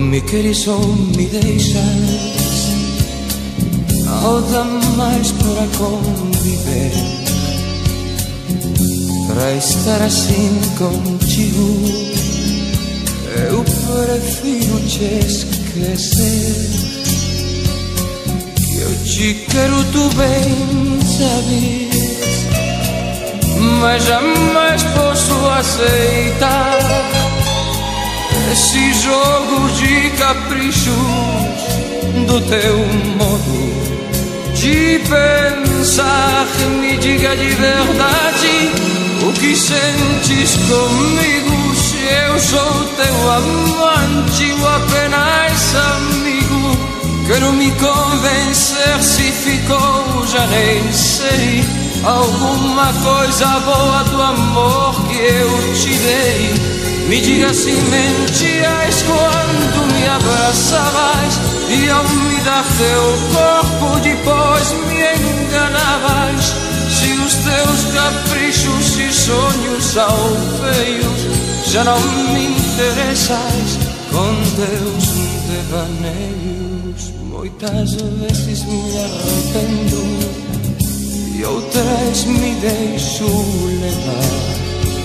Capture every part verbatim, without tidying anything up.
me queres ou me deixas, nada mais para conviver. Para estar assim contigo, eu prefiro te esquecer. Que eu te quero, tu bem sabes, mas jamais posso aceitar esse jogo de caprichos do teu modo de pensar. Me diga de verdade o que sentes comigo, se eu sou teu amante ou apenas amigo. Quero me convencer se ficou, já nem sei, alguma coisa boa do amor que eu te dei. Me diga se mentias quando me abraçavas e ao me dar teu corpo depois me enganavas. Se os teus caprichos e sonhos são feios, já não me interessas com teus devaneios. Muitas vezes me arrependo e outras me deixo levar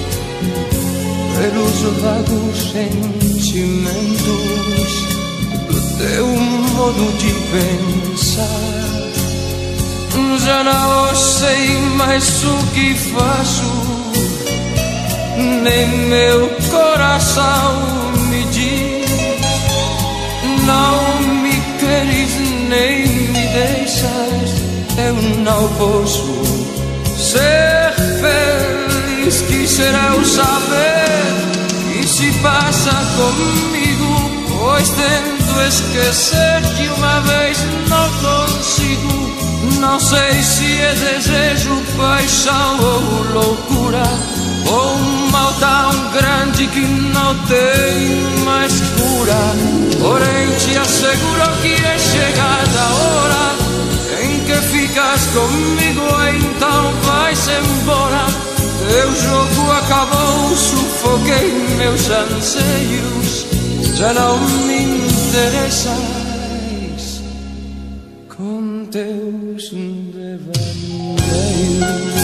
pelos vagos sentimentos do teu modo de pensar. Já não sei mais o que faço, nem meu coração me diz. Não me queres nem me deixas, eu não posso ser feliz. Quisera eu saber que se passa comigo, pois tento esquecer que uma vez não consigo. Não sei se é desejo, paixão ou loucura, ou um mal tão grande que não tem mais cura. Porém te asseguro que é chegada a hora em que ficas comigo, então vais embora. Teu jogo acabou, sufoquei meus anseios, já não me interessas com teus devaneios.